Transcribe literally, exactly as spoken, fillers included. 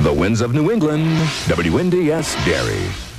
The winds of New England, W N D S Derry.